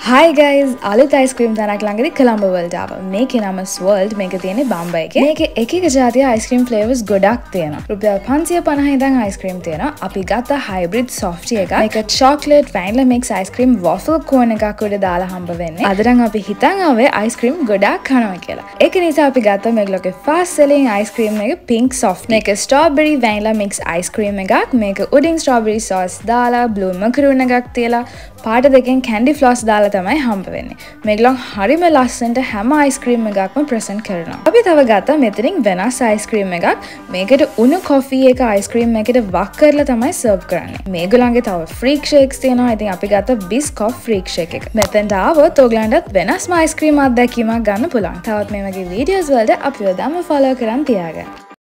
Hi guys, අලුත් ice cream තැනක් ළඟදී colombo වලට ආවා. මේකේ නම Swirl. මේක තියෙන්නේ බම්බයි එකේ. මේකේ එක එක જાතිය ice cream flavors ගොඩක් තියෙනවා. රුපියල් 550 ඉඳන් ice cream තියෙනවා. අපි ගත්ත hybrid softie එකක්. මේක chocolate vanilla mix ice cream waffle cone එකක් උඩ දාලා හම්බ වෙන්නේ. අද නම් අපි හිතන් ආවේ ice cream ගොඩක් කනවා කියලා. ඒක නිසා අපි ගත්ත මේගොල්ලෝගේ fast selling ice cream එක pink soft. මේක strawberry vanilla mix ice cream එකක්. මේක උඩින් strawberry sauce දාලා blue macaroon එකක් තියලා පාට දෙකෙන් candy floss දාලා තමයි හම්බ වෙන්නේ. මේගොල්ලෝ හරිම ලස්සනට හැම ice cream එකක්ම present කරනවා. අපි තව ගත්තා මෙතනින් වෙනස් ice cream එකක්. මේකට උණු coffee එක ice cream එකකට වක් කරලා තමයි serve කරන්නේ. මේගොල්ලන්ගේ තව freak shakes තියෙනවා. ඉතින් අපි ගත්ත biscoff freak shake එක. මෙතෙන්ට ආවොත් ඔයගලන්ටත් වෙනස්ම ice cream අත්දැකීමක් ගන්න පුළුවන්. තවත් මේ වගේ videos වලට අපිව follow කරන් තියාගන්න.